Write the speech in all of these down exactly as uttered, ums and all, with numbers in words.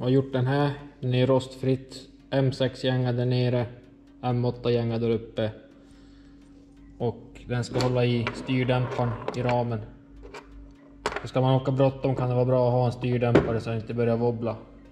har gjort den här. Den är rostfritt. M sex gänga där nere. M åtta gänga där uppe. Och den ska hålla i styrdämparen i ramen. Så ska man åka bråttom kan det vara bra att ha en styrdämpare så att det inte börjar wobbla.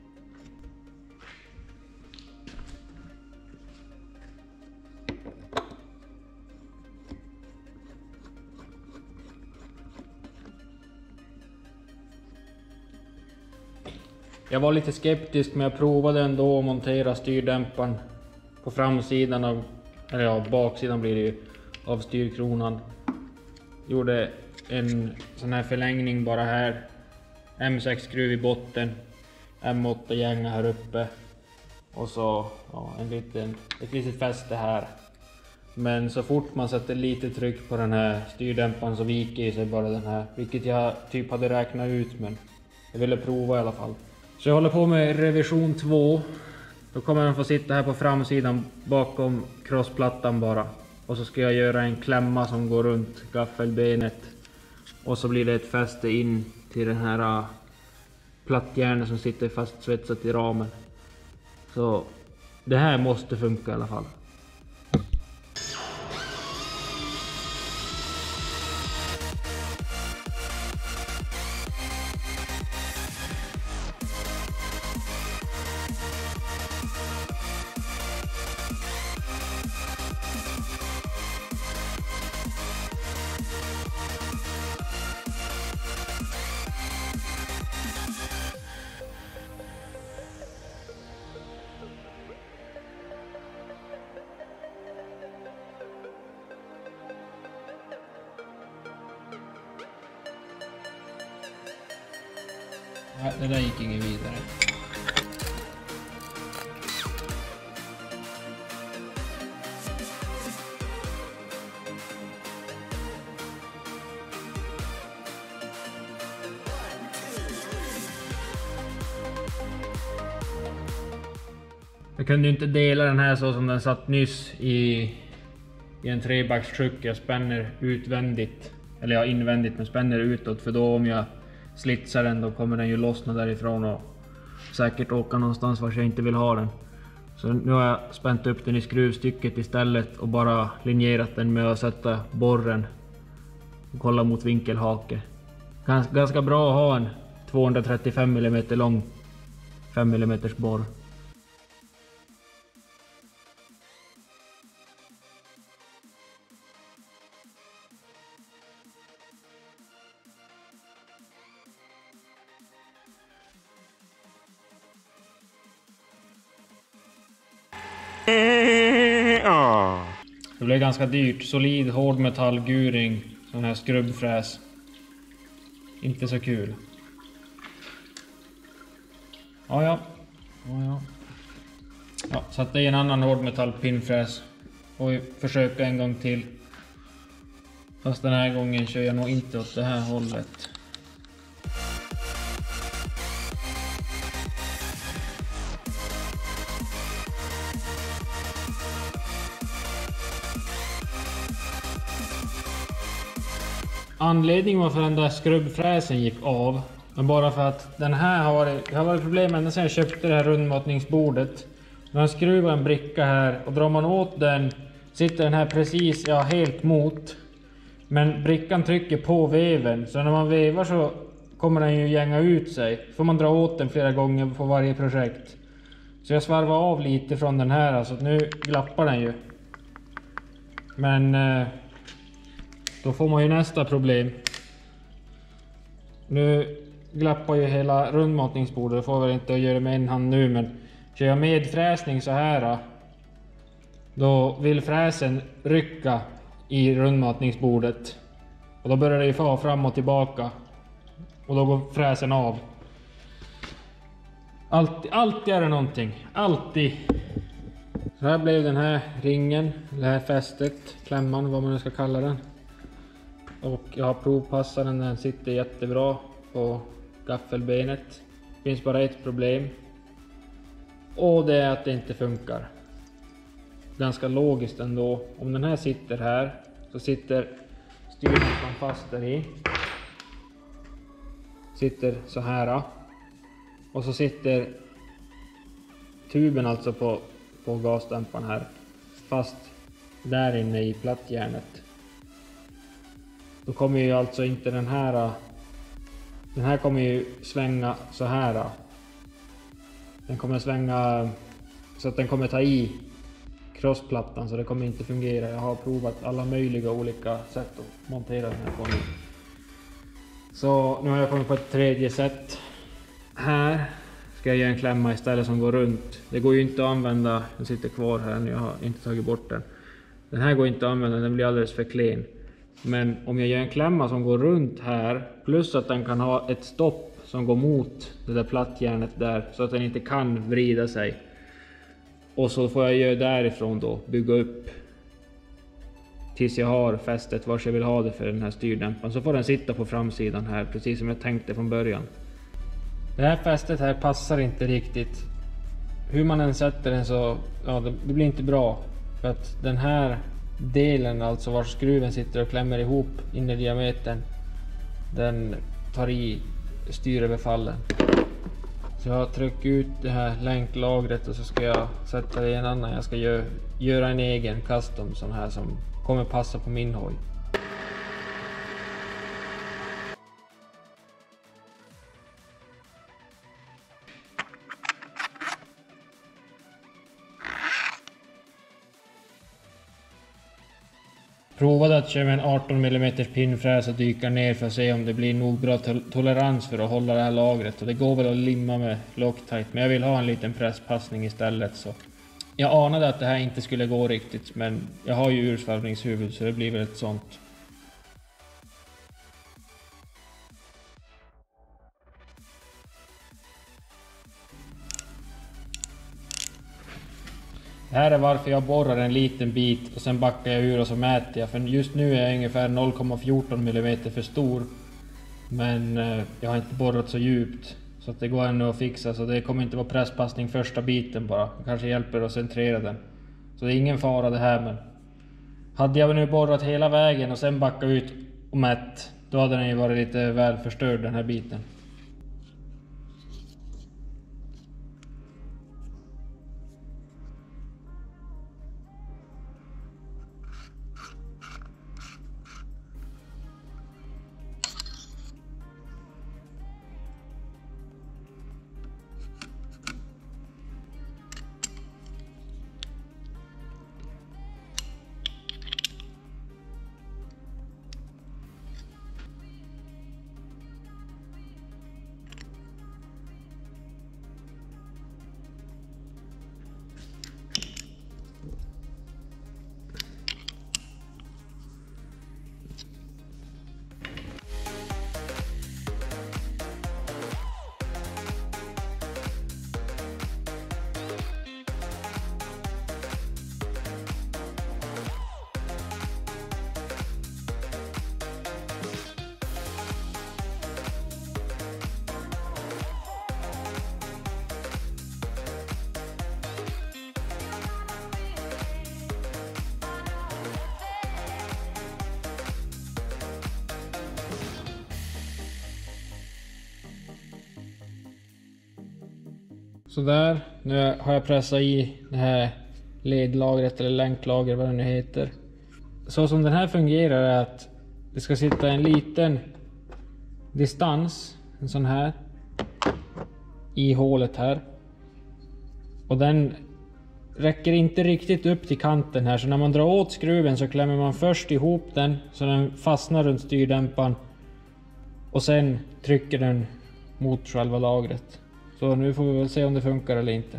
Jag var lite skeptisk men jag provade ändå att montera styrdämparen på framsidan av, eller ja, baksidan blir det ju, av styrkronan. Gjorde en sån här förlängning bara här. M sex skruv i botten. M åtta gänga här uppe. Och så ja, en liten, ett litet fäste här. Men så fort man sätter lite tryck på den här styrdämparen så viker sig bara den här. Vilket jag typ hade räknat ut men jag ville prova i alla fall. Så jag håller på med revision två. Då kommer den få sitta här på framsidan bakom crossplattan bara. Och så ska jag göra en klämma som går runt gaffelbenet. Och så blir det ett fäste in till den här uh, plattjärnet som sitter fast svetsat i ramen. Så det här måste funka i alla fall. Ja, det där gick ingen vidare. Jag kunde ju inte dela den här så som den satt nyss i, i en trebackstruck. Jag spänner utvändigt, eller ja invändigt men spänner utåt, för då om jag slitsar den då kommer den ju lossna därifrån och säkert åka någonstans vars jag inte vill ha den. Så nu har jag spänt upp den i skruvstycket istället och bara linjerat den med att sätta borren och kolla mot vinkelhake. Gans, ganska bra att ha en tvåhundratrettiofem millimeter lång fem millimeter borr. Det blev ganska dyrt. Solid hårdmetallguring. Sån här skrubbfräs. Inte så kul. Ja, ja. Ja, ja. Ja, satte i en annan hårdmetallpinnfräs. Och försöka en gång till. Fast den här gången kör jag nog inte åt det här hållet. Anledningen var för den där skrubbfräsen gick av. Men bara för att den här har varit, det har varit problem ända sedan jag köpte det här rundmatningsbordet. När man skruvar en bricka här och drar man åt den sitter den här precis, ja helt mot. Men brickan trycker på veven så när man vevar så kommer den ju gänga ut sig. Får man dra åt den flera gånger på varje projekt. Så jag svarvar av lite från den här, så nu glappar den ju. Men eh, då får man ju nästa problem. Nu glappar ju hela rundmatningsbordet. Jag får väl inte göra det med en hand nu, men kör jag med fräsning så här då vill fräsen rycka i rundmatningsbordet. Och då börjar det ju få fram och tillbaka. Och då går fräsen av. Alltid, alltid är det någonting. Alltid. Så här blev den här ringen. Det här fästet. Klämman, vad man nu ska kalla den. Och jag har provpassat den. Den sitter jättebra på gaffelbenet. Det finns bara ett problem. Och det är att det inte funkar. Ganska logiskt ändå. Om den här sitter här så sitter styrmotorn fast där i. Sitter så här. Och så sitter tuben alltså på, på gasdämparen här. Fast där inne i plattjärnet. Då kommer ju alltså inte den här. Den här kommer ju svänga så här. Den kommer svänga så att den kommer ta i crossplattan, så det kommer inte fungera. Jag har provat alla möjliga olika sätt att montera den här på nu. Så nu har jag kommit på ett tredje sätt. Här ska jag göra en klämma istället som går runt. Det går ju inte att använda, den sitter kvar här nu, jag har inte tagit bort den. Den här går inte att använda, den blir alldeles för klen. Men om jag gör en klämma som går runt här, plus att den kan ha ett stopp som går mot det där plattjärnet där, så att den inte kan vrida sig. Och så får jag göra därifrån då, bygga upp tills jag har fästet vars jag vill ha det för den här styrdämparen. Så får den sitta på framsidan här, precis som jag tänkte från början. Det här fästet här passar inte riktigt. Hur man än sätter den så, ja, det blir inte bra. För att den här delen, alltså var skruven sitter och klämmer ihop in i diametern, den tar i styröverfallen. Så jag trycker ut det här länklagret och så ska jag sätta det i en annan. Jag ska gö göra en egen custom sån här som kommer passa på min hoj. Provade att köra med en arton millimeter pinnfräs och dyka ner för att se om det blir nog bra to tolerans för att hålla det här lagret. Och det går väl att limma med Loctite, men jag vill ha en liten presspassning istället. Så jag anade att det här inte skulle gå riktigt, men jag har ju ursvarvningshuvud så det blir väl ett sånt. Det här är varför jag borrar en liten bit och sen backar jag ur och så mäter jag. För just nu är jag ungefär noll komma fjorton millimeter för stor. Men eh, jag har inte borrat så djupt. Så att det går ännu att fixa. Så det kommer inte vara presspassning första biten bara. Det kanske hjälper att centrera den. Så det är ingen fara det här. Men hade jag nu borrat hela vägen och sen backat ut och mätt, då hade den ju varit lite väl förstörd den här biten. Så där, nu har jag pressat i det här ledlagret eller länklager, vad det nu heter. Så som den här fungerar är att det ska sitta en liten distans, en sån här, i hålet här. Och den räcker inte riktigt upp till kanten här, så när man drar åt skruven så klämmer man först ihop den så den fastnar runt styrdämparen. Och sen trycker den mot själva lagret. Så nu får vi väl se om det funkar eller inte.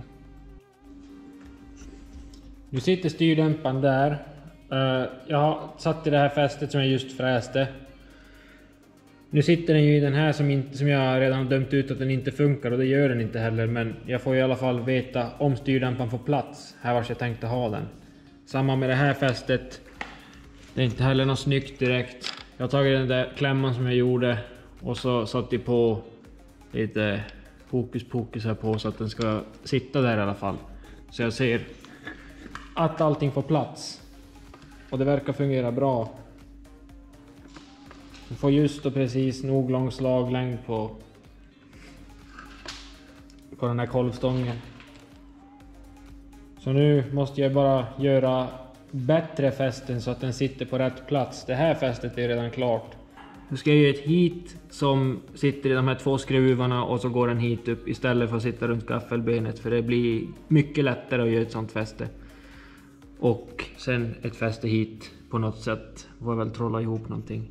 Nu sitter styrdämparen där. Jag har satt i det här fästet som jag just fräste. Nu sitter den ju i den här som, inte, som jag redan har dömt ut att den inte funkar, och det gör den inte heller. Men jag får i alla fall veta om styrdämparen får plats här vars jag tänkte ha den. Samma med det här fästet. Det är inte heller något snyggt direkt. Jag har tagit den där klämman som jag gjorde och så satt jag på lite fokus fokus här på så att den ska sitta där i alla fall. Så jag ser att allting får plats. Och det verkar fungera bra. Du får just och precis nog lång slaglängd på på den här kolvstången. Så nu måste jag bara göra bättre fästen så att den sitter på rätt plats. Det här fästet är redan klart. Nu ska jag göra ett hit som sitter i de här två skruvarna och så går den hit upp istället för att sitta runt gaffelbenet. För det blir mycket lättare att göra ett sånt fäste. Och sen ett fäste hit på något sätt. Får jag väl trolla ihop någonting.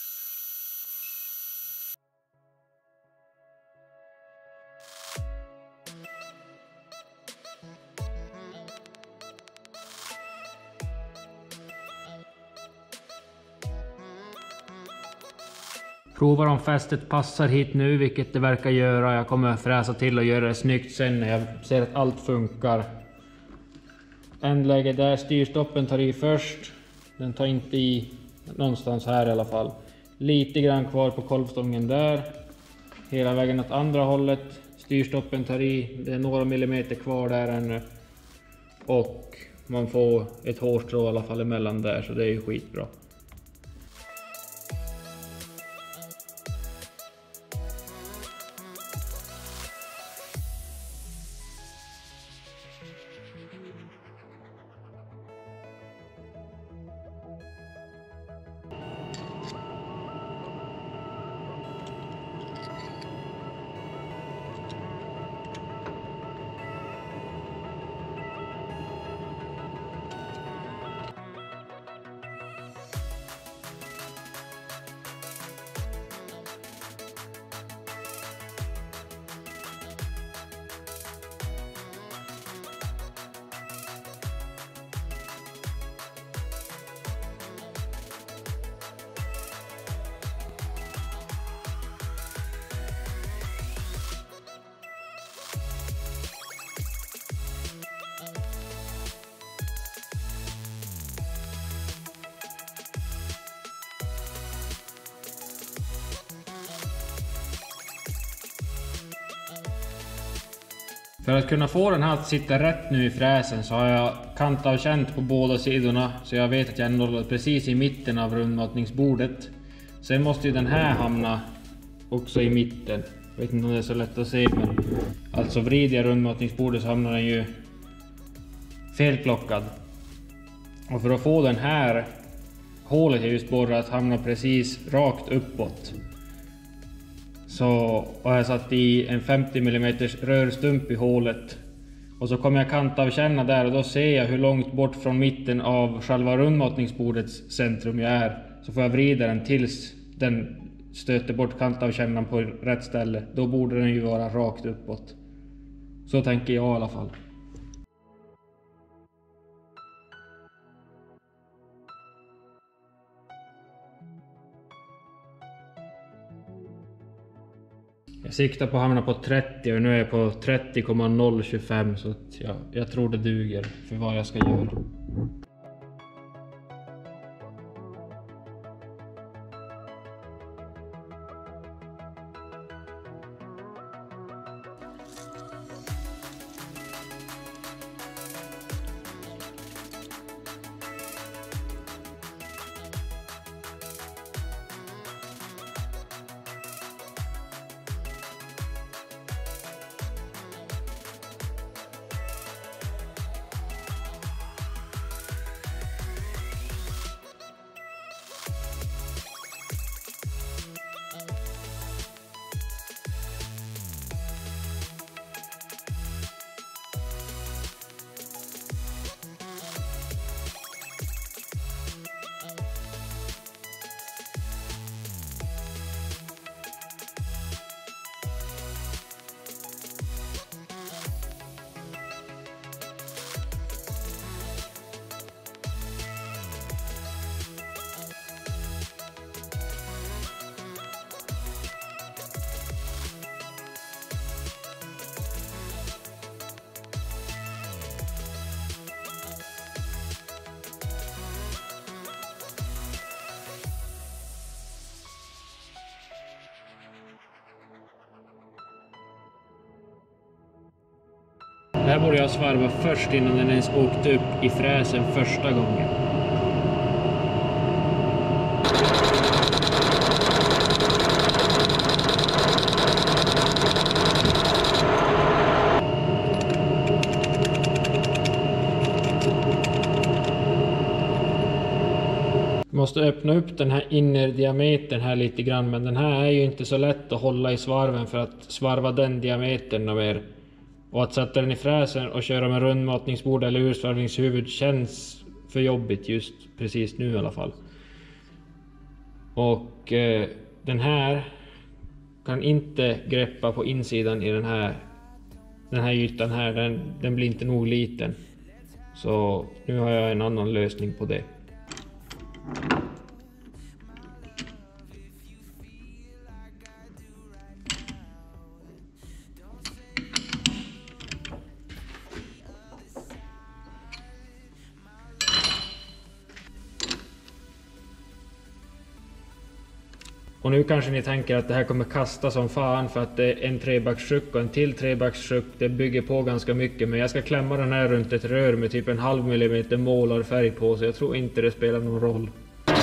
Provar om fästet passar hit nu, vilket det verkar göra. Jag kommer fräsa till och göra det snyggt sen när jag ser att allt funkar. Ändläge där, styrstoppen tar i först. Den tar inte i någonstans här i alla fall. Lite grann kvar på kolvstången där. Hela vägen åt andra hållet. Styrstoppen tar i, det är några millimeter kvar där ännu. Och man får ett hårstrå i alla fall emellan där, så det är ju skitbra. För att kunna få den här att sitta rätt nu i fräsen så har jag kantat och känt på båda sidorna. Så jag vet att jag nådde precis i mitten av rundmatningsbordet. Sen måste ju den här hamna också i mitten. Jag vet inte om det är så lätt att se, men alltså vrider jag rundmatningsbordet så hamnar den ju felplockad. Och för att få den här hålet jag just borrat att hamna precis rakt uppåt, så har jag satt i en femtio millimeter rörstump i hålet. Och så kommer jag kanta och känna där, och då ser jag hur långt bort från mitten av själva rundmatningsbordets centrum jag är. Så får jag vrida den tills den stöter bort kanta och känna på rätt ställe. Då borde den ju vara rakt uppåt. Så tänker jag i alla fall. Jag siktar på att hamna på trettio och nu är jag på trettio komma noll tjugofem, så att jag, jag tror det duger för vad jag ska göra. Det här borde jag svarva först innan den ens åkte upp i fräsen första gången. Måste öppna upp den här innerdiametern här lite grann, men den här är ju inte så lätt att hålla i svarven för att svarva den diametern och mer. Och att sätta den i fräsen och köra med rundmatningsbord eller ursvarvningshuvud känns för jobbigt just precis nu i alla fall. Och eh, den här kan inte greppa på insidan i den här den här ytan här, den, den blir inte nog liten. Så nu har jag en annan lösning på det. Och nu kanske ni tänker att det här kommer kasta som fan för att det är en trebacksjuck och en till trebacksjuck. Det bygger på ganska mycket, men jag ska klämma den här runt ett rör med typ en halv millimeter målarfärg på, så jag tror inte det spelar någon roll.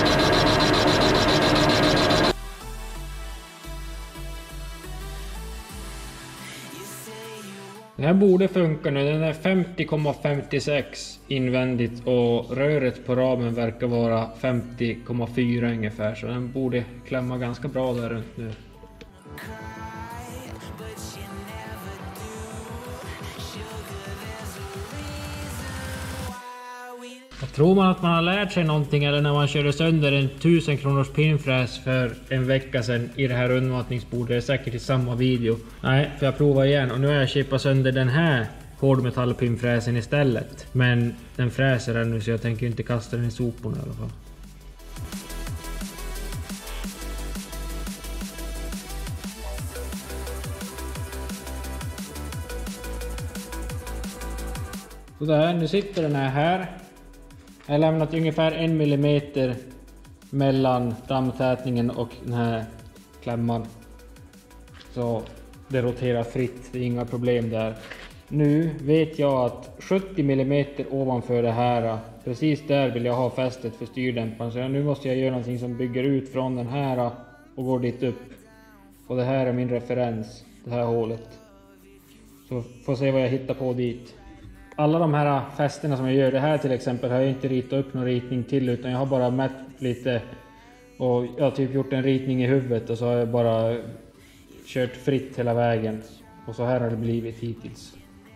Den här borde funka nu, den är femtio komma femtiosex invändigt och röret på ramen verkar vara femtio komma fyra ungefär, så den borde klämma ganska bra där runt nu. Tror man att man har lärt sig någonting, eller när man körde sönder en tusen kronors pinfräs för en vecka sedan i det här rundmatningsbordet? Det är säkert i samma video. Nej, för jag provar igen och nu har jag chippat sönder den här hårdmetallpinfräsen istället. Men den fräser den nu så jag tänker inte kasta den i soporna i alla fall. Så där, nu sitter den här här. Jag har lämnat ungefär en millimeter mellan dammtätningen och den här klämman. Så det roterar fritt, det är inga problem där. Nu vet jag att sjuttio millimeter ovanför det här, precis där vill jag ha fästet för styrdämparen. Så nu måste jag göra någonting som bygger ut från den här och går dit upp. Och det här är min referens, det här hålet. Så får se vad jag hittar på dit. Alla de här fästena som jag gör, det här till exempel har jag inte ritat upp någon ritning till, utan jag har bara mätt lite och jag har typ gjort en ritning i huvudet och så har jag bara kört fritt hela vägen. Och så här har det blivit hittills.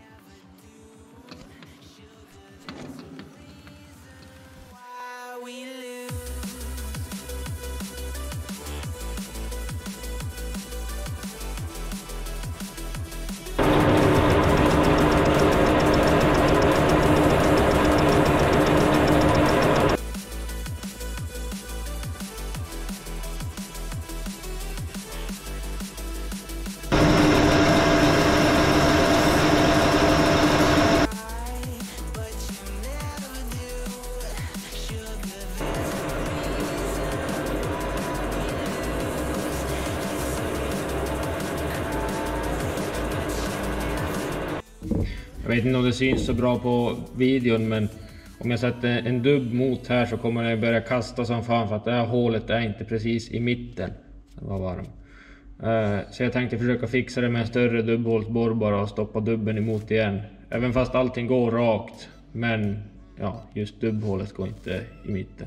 Jag vet inte om det syns så bra på videon, men om jag sätter en dubb mot här så kommer den börja kasta som fan, för att det här hålet är inte precis i mitten. Det var varm. Så jag tänkte försöka fixa det med en större dubbhålsborr bara och stoppa dubben emot igen. Även fast allting går rakt, men ja, just dubbhålet går inte i mitten.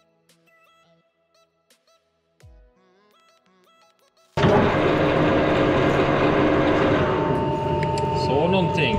Så någonting.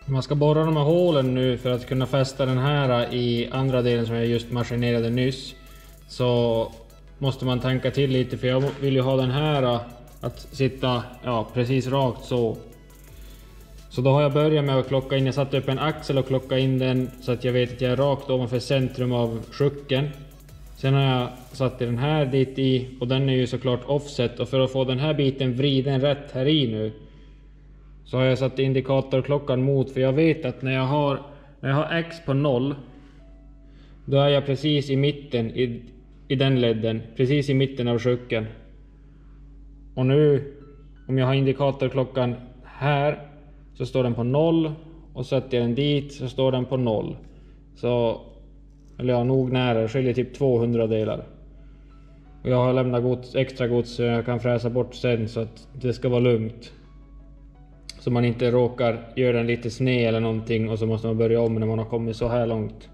Man ska borra de här hålen nu för att kunna fästa den här i andra delen som jag just maskinerade nyss. Så måste man tänka till lite, för jag vill ju ha den här att sitta ja, precis rakt så. Så då har jag börjat med att klocka in, jag satte upp en axel och klocka in den så att jag vet att jag är rakt ovanför centrum av sjucken. Sen har jag satt den här dit i och den är ju såklart offset, och för att få den här biten vriden rätt här i nu så har jag satt indikatorklockan mot, för jag vet att när jag har, när jag har X på noll då är jag precis i mitten i, i den ledden, precis i mitten av sjucken. Och nu om jag har indikatorklockan här så står den på noll, och sätter jag den dit så står den på noll. Så, eller ja, nog nära, det skiljer typ tvåhundra delar. Och jag har lämnat gods, extra gods så jag kan fräsa bort sen så att det ska vara lugnt. Så man inte råkar göra den lite sned eller någonting och så måste man börja om när man har kommit så här långt.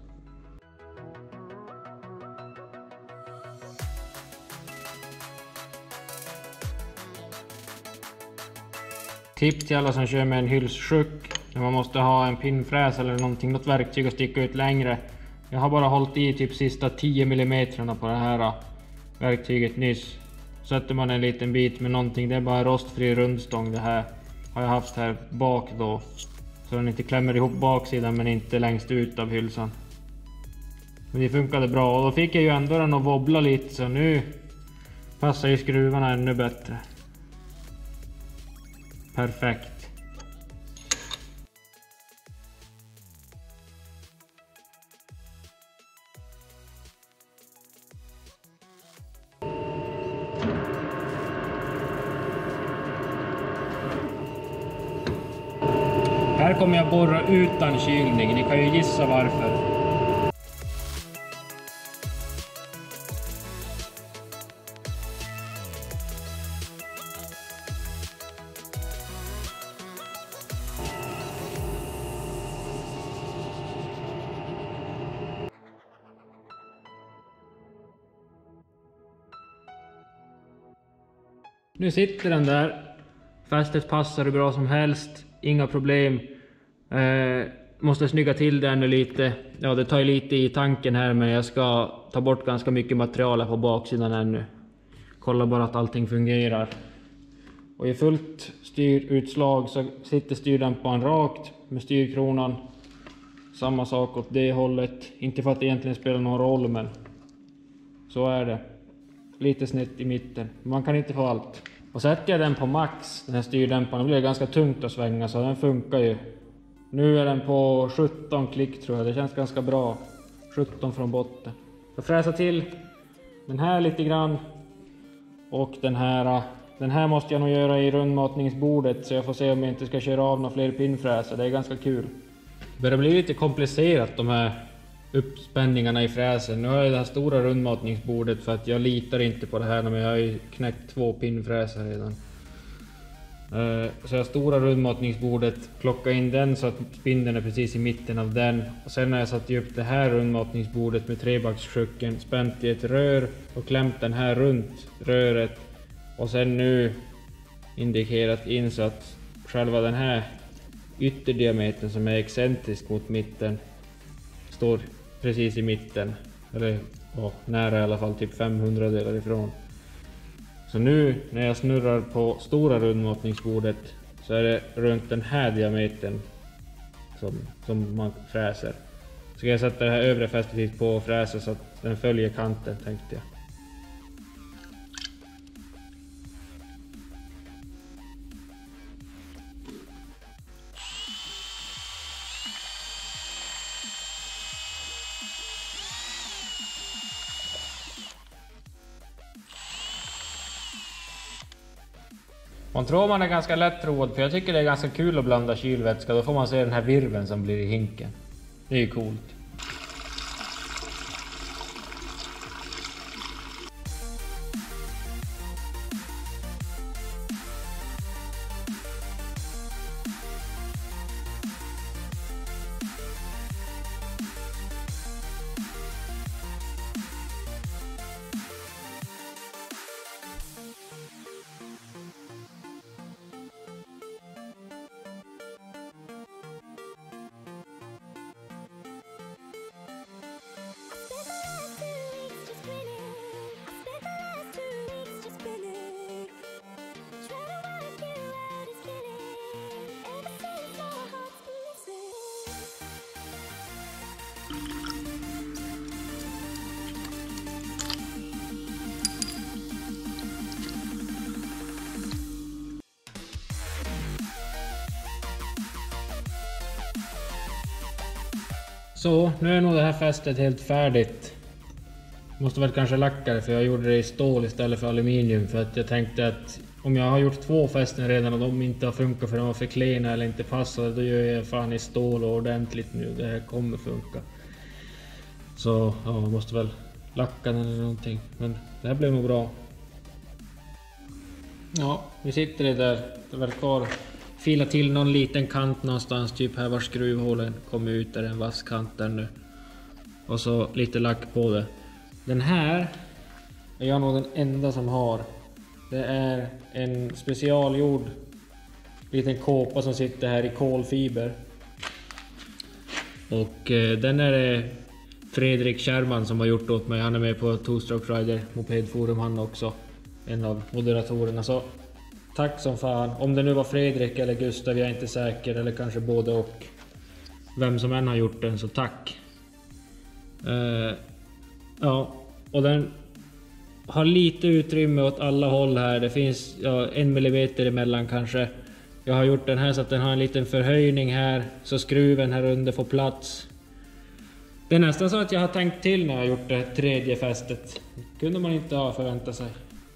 Tips till alla som kör med en hylssjuck när man måste ha en pinnfräs eller någonting, något verktyg att sticka ut längre. Jag har bara hållit i typ sista tio millimeter på det här verktyget nyss. Sätter man en liten bit med någonting, det är bara rostfri rundstång det här. Har jag haft här bak då. Så den inte klämmer ihop baksidan men inte längst ut av hylsan. Men det funkade bra och då fick jag ju ändå den att wobbla lite, så nu passar ju skruvarna ännu bättre. Perfekt. Här kommer jag borra utan kylning, ni kan ju gissa varför. Nu sitter den där. Fästet passar hur bra som helst. Inga problem. Eh, måste snygga till den lite. Ja, det tar ju lite i tanken här, men jag ska ta bort ganska mycket material här på baksidan ännu. Kolla bara att allting fungerar. Och i fullt styrutslag så sitter styrdämparen rakt med styrkronan. Samma sak åt det hållet. Inte för att det egentligen spelar någon roll, men så är det. Lite snett i mitten. Man kan inte få allt. Och sätter jag den på max, den här styrdämparen, då blir det ganska tungt att svänga, så den funkar ju. Nu är den på sjutton klick tror jag, det känns ganska bra. sjutton från botten. Jag fräser till den här lite grann. Och den här, den här måste jag nog göra i rundmatningsbordet, så jag får se om jag inte ska köra av några fler pinnfräser, det är ganska kul. Det börjar bli lite komplicerat de här uppspänningarna i fräsen. Nu har jag det här stora rundmatningsbordet för att jag litar inte på det här, men jag har ju knäckt två pinnfräser redan. Så jag har stora rundmatningsbordet, plocka in den så att spindeln är precis i mitten av den. Och sen har jag satt upp det här rundmatningsbordet med trebackssjucken, spänt i ett rör och klämt den här runt röret. Och sen nu indikerat in så att själva den här ytterdiametern som är excentrisk mot mitten står precis i mitten, eller oh, nära i alla fall, typ femhundra delar ifrån. Så nu när jag snurrar på stora rundmatningsbordet så är det runt den här diametern som, som man fräser. Så ska jag sätta det här övre fästet på och fräsa så att den följer kanten, tänkte jag. Man tror man är ganska lättroad, för jag tycker det är ganska kul att blanda kylvätska. Då får man se den här virveln som blir i hinken. Det är ju coolt. Så, nu är nog det här fästet helt färdigt. Måste väl kanske lacka det, för jag gjorde det i stål istället för aluminium. För att jag tänkte att om jag har gjort två fästen redan och de inte har funkat för de var för klena eller inte passade, då gör jag fan i stål och ordentligt nu. Det här kommer funka. Så ja, jag måste väl lacka den eller någonting. Men det här blev nog bra. Ja, vi sitter det där. Det verkar kvar. Fila till någon liten kant någonstans, typ här var skruvhålen kom ut, där en vass kant där nu. Och så lite lack på det. Den här är jag nog den enda som har. Det är en specialgjord liten kåpa som sitter här i kolfiber. Och eh, den är det Fredrik Kärman som har gjort åt mig. Han är med på Two Stroke Rider mopedforum han också. En av moderatorerna. Så tack som fan. Om det nu var Fredrik eller Gustav, jag är inte säker. Eller kanske både och. Vem som än har gjort den, så tack. Uh, ja, och den har lite utrymme åt alla håll här. Det finns ja, en millimeter emellan kanske. Jag har gjort den här så att den har en liten förhöjning här. Så skruven här under får plats. Det är nästan så att jag har tänkt till när jag har gjort det tredje fästet. Det kunde man inte ha förväntat sig.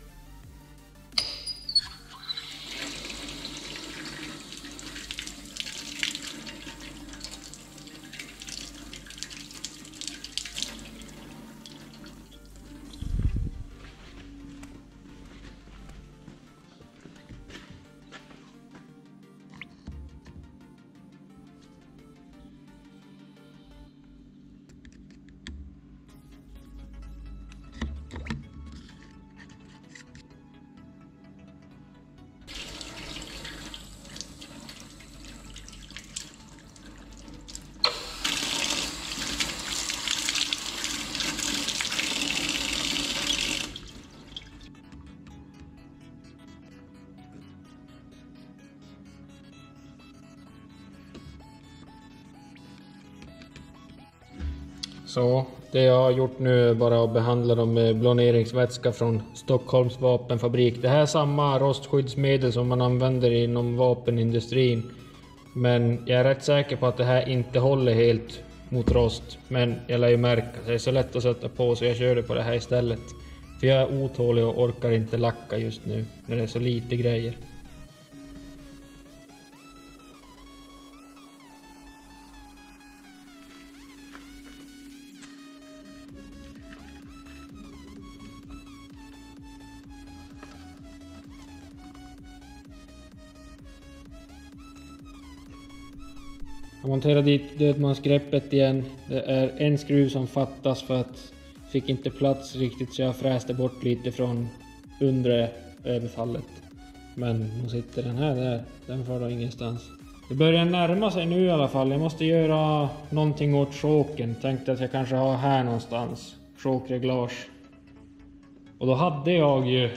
Så det jag har gjort nu är bara att behandla dem med blåneringsvätska från Stockholms vapenfabrik. Det här är samma rostskyddsmedel som man använder inom vapenindustrin. Men jag är rätt säker på att det här inte håller helt mot rost. Men jag lär ju märka, det är så lätt att sätta på, så jag kör det på det här istället. För jag är otålig och orkar inte lacka just nu när det är så lite grejer. Jag monterar dit dödmansgreppet igen. Det är en skruv som fattas för att fick inte plats riktigt, så jag fräste bort lite från undre överfallet. Men nu sitter den här där. Den får då ingenstans. Det börjar närma sig nu i alla fall. Jag måste göra någonting åt choken. Tänkte att jag kanske har här någonstans chokreglage. Och då hade jag ju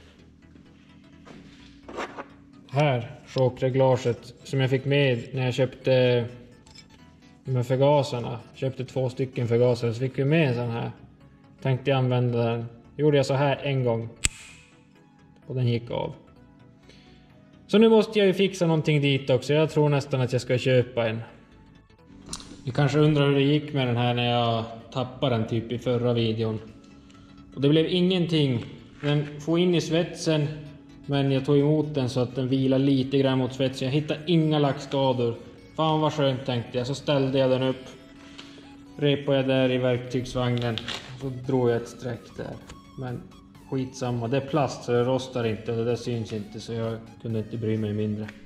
här chokreglaget som jag fick med när jag köpte med förgasarna. Köpte två stycken förgasare, så fick vi med en sån här. Tänkte jag använda den. Gjorde jag så här en gång. Och den gick av. Så nu måste jag ju fixa någonting dit också. Jag tror nästan att jag ska köpa en. Ni kanske undrar hur det gick med den här när jag tappade den typ i förra videon. Och det blev ingenting. Den får in i svetsen. Men jag tog emot den så att den vilar lite grann mot svetsen. Jag hittade inga lackskador. Fan vad skönt, tänkte jag. Så ställde jag den upp. Repade jag där i verktygsvagnen. Så drog jag ett streck där. Men skitsamma. Det är plast så det rostar inte. Och det där syns inte. Så jag kunde inte bry mig mindre.